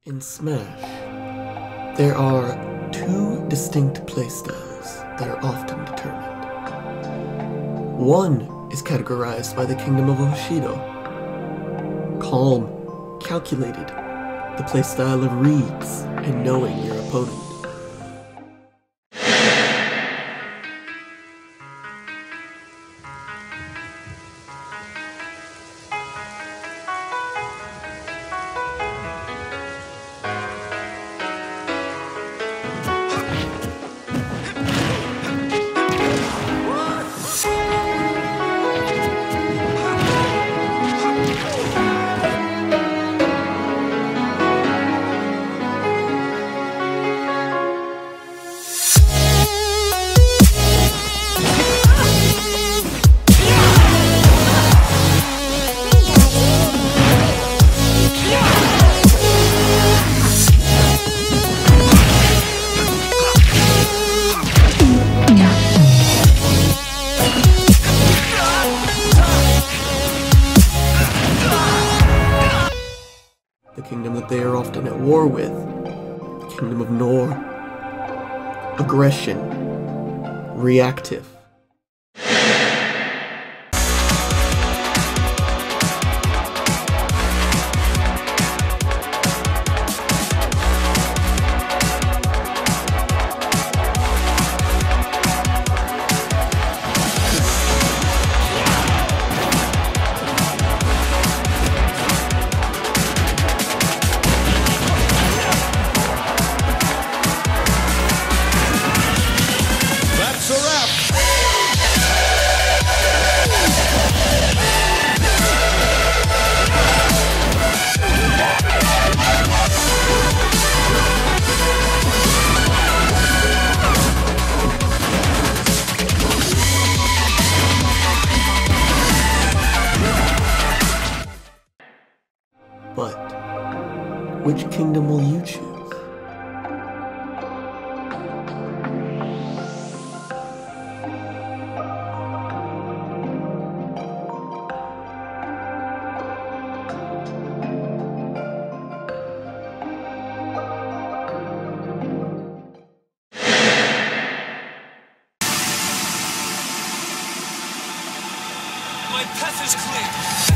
In Smash, there are two distinct playstyles that are often determined. One is categorized by the Kingdom of Bushido. Calm, calculated, the playstyle of reads and knowing your opponent. The kingdom that they are often at war with, the kingdom of Nor. Aggression, reactive. But, which kingdom will you choose? My path is clear.